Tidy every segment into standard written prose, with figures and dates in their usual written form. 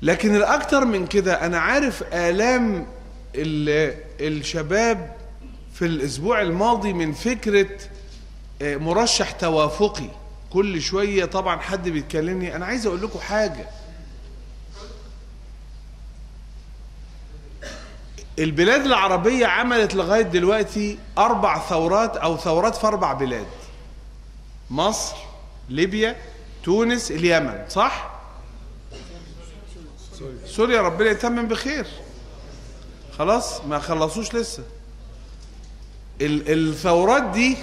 لكن الأكتر من كده، أنا عارف آلام الشباب في الأسبوع الماضي من فكرة مرشح توافقي. كل شوية طبعا حد بيتكلمني. أنا عايز أقول لكم حاجة، البلاد العربية عملت لغاية دلوقتي 4 ثورات أو ثورات في 4 بلاد: مصر، ليبيا، تونس، اليمن، صح؟ سوريا ربنا يتمم بخير، خلاص ما خلصوش لسه. الثورات دي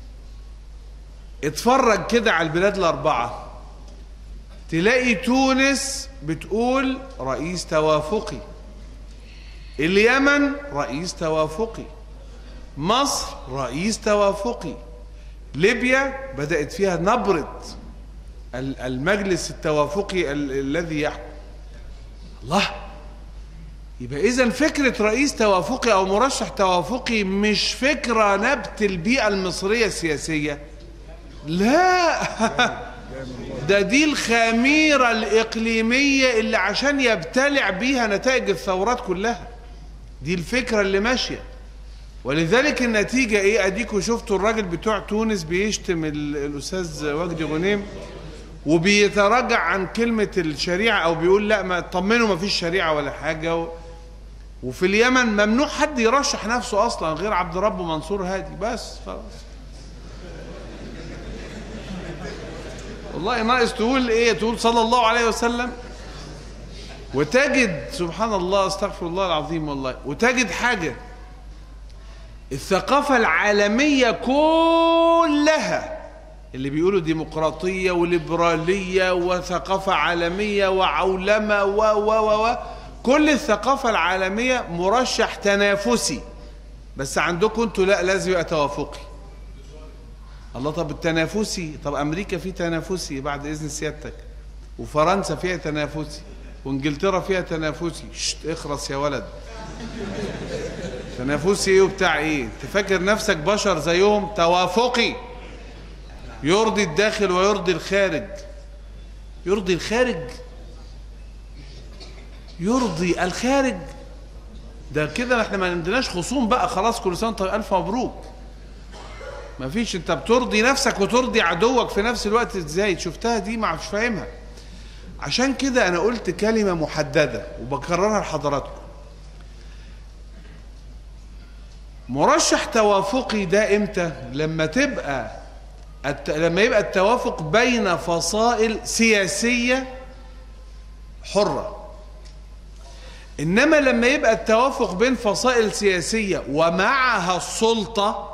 اتفرج كده على البلاد ال4، تلاقي تونس بتقول رئيس توافقي، اليمن رئيس توافقي، مصر رئيس توافقي، ليبيا بدأت فيها نبرة المجلس التوافقي الذي يحكم. الله، يبقى إذن فكرة رئيس توافقي أو مرشح توافقي مش فكرة نبت البيئة المصرية السياسية، لا دي الخميرة الإقليمية اللي عشان يبتلع بيها نتائج الثورات كلها. دي الفكرة اللي ماشية. ولذلك النتيجة ايه؟ اديكوا شفتوا الراجل بتوع تونس بيشتم الأستاذ وجدي غنيم وبيتراجع عن كلمة الشريعة، او بيقول لا ما اطمنوا ما فيش شريعة ولا حاجة. وفي اليمن ممنوع حد يرشح نفسه اصلا غير عبد رب منصور هادي بس، خلاص. والله ناقص تقول ايه؟ تقول صلى الله عليه وسلم، وتجد سبحان الله، استغفر الله العظيم والله، وتجد حاجة الثقافة العالمية كلها اللي بيقولوا ديمقراطية وليبرالية وثقافة عالمية وعولمة و كل الثقافة العالمية مرشح تنافسي، بس عندكم انتوا لا، لازم يبقى توافقي. الله، طب التنافسي، طب أمريكا فيه تنافسي بعد إذن سيادتك، وفرنسا فيها تنافسي، وانجلترا فيها تنافسي. اخرس يا ولد، تنافسي ايه وبتاع ايه؟ انت فاكر نفسك بشر زيهم؟ توافقي يرضي الداخل ويرضي الخارج. يرضي الخارج، يرضي الخارج، ده كده احنا ما عندناش خصوم بقى، خلاص كل سنه وانت الف مبروك. ما فيش، انت بترضي نفسك وترضي عدوك في نفس الوقت. ازاي شفتها دي؟ ما مش فاهمها. عشان كده انا قلت كلمه محدده وبكررها لحضراتكم: مرشح توافقي ده امتى؟ لما يبقى التوافق بين فصائل سياسية حرة. انما لما يبقى التوافق بين فصائل سياسية ومعها السلطة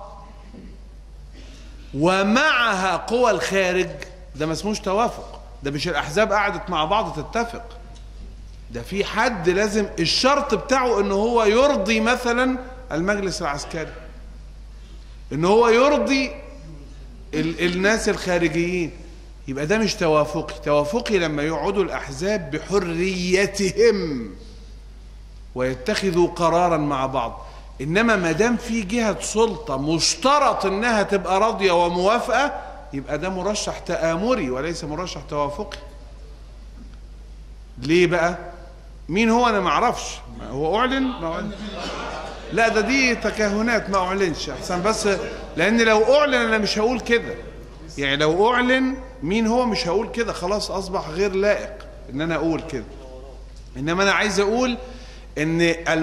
ومعها قوى الخارج، ده ما اسموش توافق. ده مش الأحزاب قعدت مع بعض تتفق، ده في حد لازم الشرط بتاعه ان هو يرضي مثلا المجلس العسكري، ان هو يرضي الناس الخارجيين. يبقى ده مش توافقي. توافقي لما يقعدوا الأحزاب بحريتهم ويتخذوا قرارا مع بعض. انما ما دام في جهة سلطة مشترط انها تبقى راضية وموافقة، يبقى ده مرشح تآمري وليس مرشح توافقي. ليه بقى؟ مين هو؟ انا ما اعرفش. هو اعلن؟ ما أعلن. لا، دي تكهنات، ما اعلنش احسن، بس لان لو اعلن انا مش هقول كده. يعني لو اعلن مين هو مش هقول كده، خلاص اصبح غير لائق ان انا اقول كده. انما انا عايز اقول ان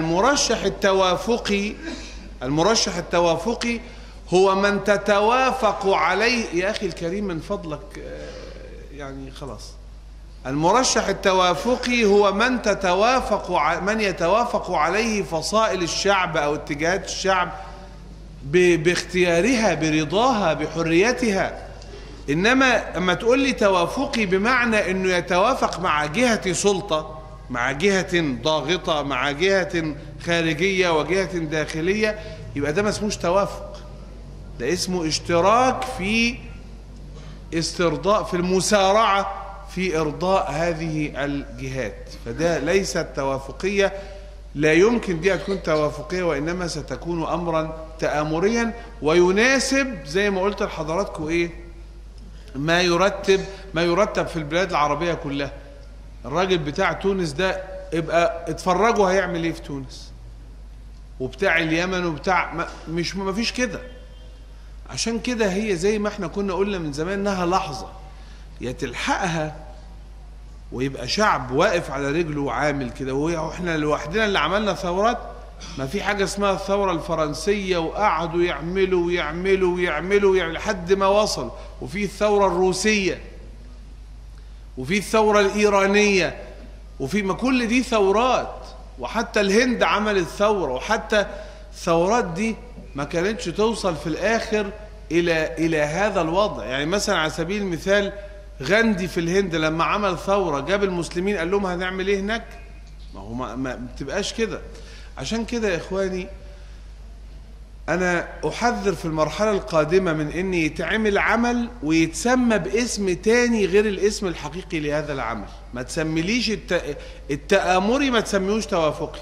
المرشح التوافقي هو من تتوافق عليه. يا اخي الكريم من فضلك، يعني خلاص. المرشح التوافقي هو من يتوافق عليه فصائل الشعب او اتجاهات الشعب باختيارها، برضاها، بحريتها. انما اما تقول لي توافقي بمعنى انه يتوافق مع جهة سلطة، مع جهة ضاغطة، مع جهة خارجية وجهة داخلية، يبقى ده ما اسموش توافق. ده اسمه اشتراك في استرضاء، في المسارعة في إرضاء هذه الجهات. فده ليست توافقية، لا يمكن دي تكون توافقية، وإنما ستكون أمرا تآمريا. ويناسب زي ما قلت لحضراتكم إيه؟ ما يرتب في البلاد العربية كلها. الراجل بتاع تونس ده ابقى اتفرجوا هيعمل ايه في تونس، وبتاع اليمن وبتاع ما فيش كده. عشان كده هي زي ما احنا كنا قلنا من زمان انها لحظة يا تلحقها ويبقى شعب واقف على رجله وعامل كده، واحنا لوحدنا اللي عملنا ثورات. ما في حاجة اسمها الثورة الفرنسية وقعدوا يعملوا ويعملوا ويعملوا لحد ما وصل، وفي الثورة الروسية وفي الثورة الإيرانية، وفي ما كل دي ثورات، وحتى الهند عملت ثورة، وحتى الثورات دي ما كانتش توصل في الآخر إلى هذا الوضع. يعني مثلا على سبيل المثال غاندي في الهند لما عمل ثورة جاب المسلمين قال لهم هنعمل ايه هناك؟ ما هو ما بتبقاش كده. عشان كده يا إخواني أنا أحذر في المرحلة القادمة من أن يتعمل عمل ويتسمى باسم تاني غير الاسم الحقيقي لهذا العمل. ما تسميليش التآمري، ما تسميهوش توافقي،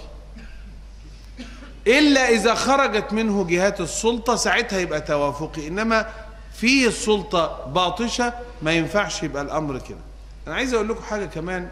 إلا إذا خرجت منه جهات السلطة ساعتها يبقى توافقي، إنما فيه السلطة باطشة ما ينفعش يبقى الأمر كده. أنا عايز أقول لكم حاجة كمان،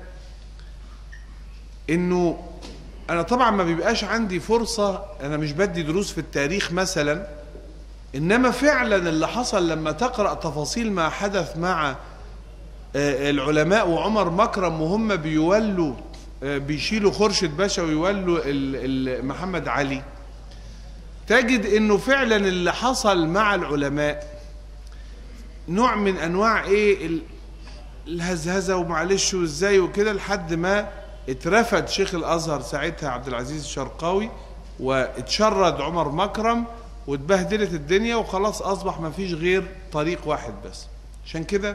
إنه أنا طبعا ما بيبقاش عندي فرصة، أنا مش بدي دروس في التاريخ مثلا، إنما فعلا اللي حصل لما تقرأ تفاصيل ما حدث مع العلماء وعمر مكرم وهم بيولوا بيشيلوا خورشيد باشا ويولوا محمد علي، تجد إنه فعلا اللي حصل مع العلماء نوع من أنواع الهزهزة ومعلش وإزاي وكده، لحد ما اترفد شيخ الأزهر ساعتها عبد العزيز الشرقاوي، واتشرد عمر مكرم، واتبهدلت الدنيا، وخلاص أصبح ما فيش غير طريق واحد بس. عشان كده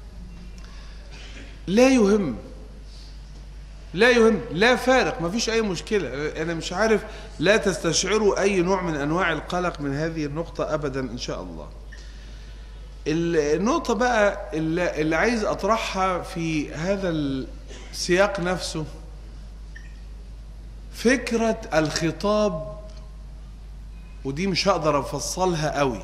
لا يهم لا فارق، ما فيش أي مشكلة. أنا مش عارف، لا تستشعروا أي نوع من أنواع القلق من هذه النقطة أبدا إن شاء الله. النقطة بقى اللي عايز أطرحها في هذا السياق نفسه، فكرة الخطاب، ودي مش هقدر أفصلها قوي.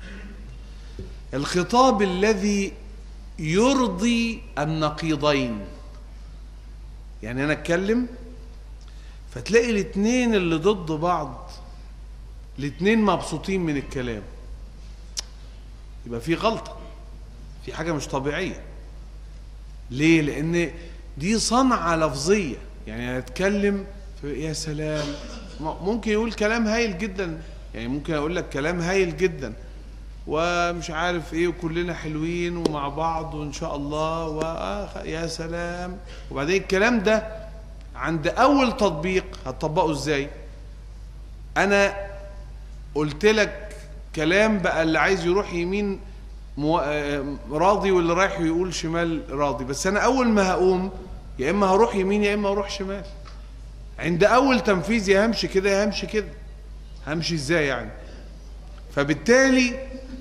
الخطاب الذي يرضي النقيضين، يعني أنا أتكلم فتلاقي الاتنين اللي ضد بعض الاتنين مبسوطين من الكلام، يبقى في غلطة، في حاجة مش طبيعية. ليه؟ لأن دي صنعة لفظية. يعني أنا أتكلم يا سلام، ممكن يقول كلام هايل جدا، يعني ممكن أقول لك كلام هايل جدا ومش عارف إيه، وكلنا حلوين ومع بعض وإن شاء الله يا سلام، وبعدين الكلام ده عند أول تطبيق هتطبقه إزاي؟ أنا قلت لك كلام بقى اللي عايز يروح يمين راضي واللي رايح يقول شمال راضي، بس أنا أول ما هقوم يا إما هروح يمين يا إما هروح شمال. عند أول تنفيذ يا همشي كده يا همشي كده، همشي إزاي يعني؟ فبالتالي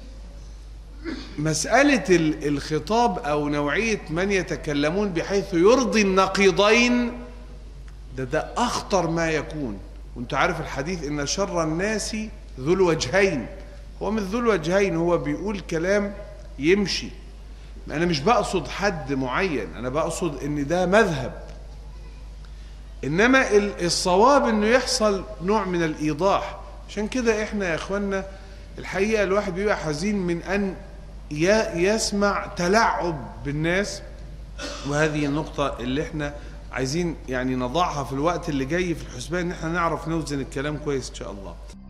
مسألة الخطاب أو نوعية من يتكلمون بحيث يرضي النقيضين ده أخطر ما يكون. وانت عارف الحديث إن شر الناس ذو الوجهين، هو من ذو الوجهين، هو بيقول كلام يمشي. أنا مش بقصد حد معين، أنا بقصد إن ده مذهب، إنما الصواب إنه يحصل نوع من الإيضاح. عشان كده إحنا يا إخوانا الحقيقة الواحد بيبقى حزين من أن يسمع تلاعب بالناس، وهذه النقطة اللي إحنا عايزين يعني نضعها في الوقت اللي جاي في الحسبان، إن إحنا نعرف نوزن الكلام كويس إن شاء الله.